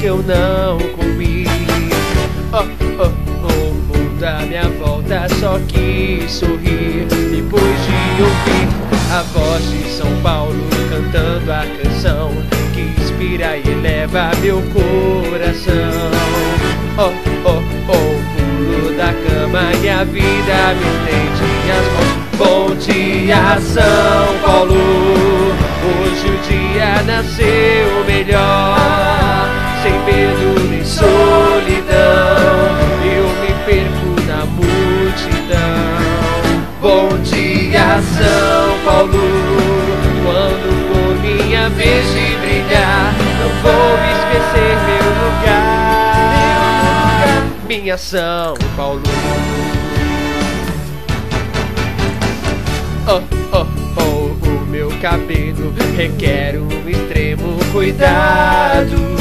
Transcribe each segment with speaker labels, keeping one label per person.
Speaker 1: eu não comi. O mundo à minha volta só quis sorrir depois de ouvir a voz de São Paulo cantando a canção que inspira e eleva meu coração. Pulo da cama e a vida me estende as mãos. Bom dia, São Paulo, hoje o dia nasceu melhor. Sem medo nem solidão, eu me perco na multidão. Bom dia, São Paulo, quando for minha vez de brilhar, não vou me esquecer meu lugar. Minha São Paulo. O meu cabelo requer um extremo cuidado.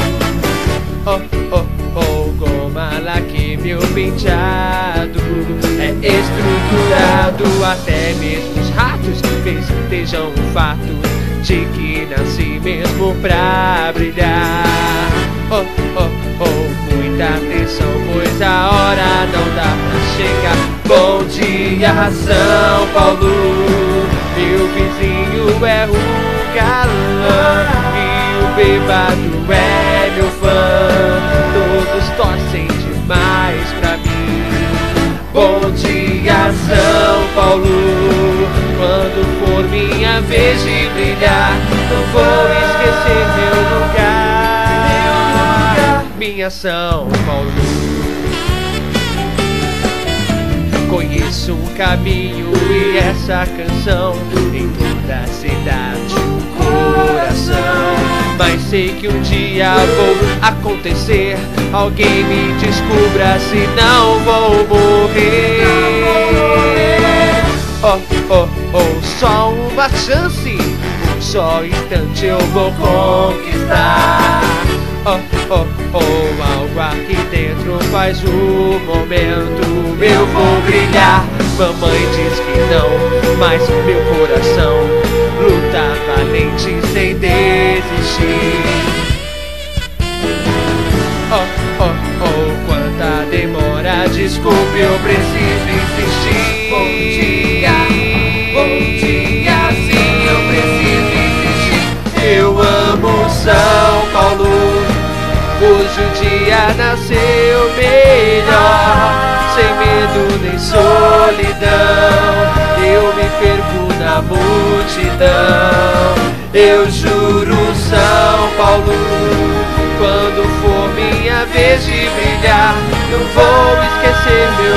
Speaker 1: Goma laque, meu penteado é estruturado. Até mesmo os ratos festejam o fato de que nasci mesmo pra brilhar. Muita atenção, pois a hora não dá pra chegar. Bom dia, São Paulo, meu vizinho é o galã e o bêbado é meu fã. Todos torcem demais pra mim. Bom dia, São Paulo, quando for minha vez de brilhar, não vou esquecer meu lugar. Minha São Paulo. Conheço um caminho e essa canção em toda a cidade, o coração. Mas sei que um dia vou acontecer, alguém me descubra, senão vou morrer. Só uma chance, um só instante eu vou conquistar. Algo aqui dentro faz o momento, eu vou brilhar. Mamãe diz que não, mas meu coração luta valente sem desistir. Quanta demora, desculpe, eu preciso insistir. Bom dia, sim, eu preciso insistir. Eu amo São Paulo, hoje o dia nasceu melhor. Sem medo nem solidão, eu me perco na multidão. Eu juro, São Paulo, quando for minha vez de brilhar, não vou esquecer meu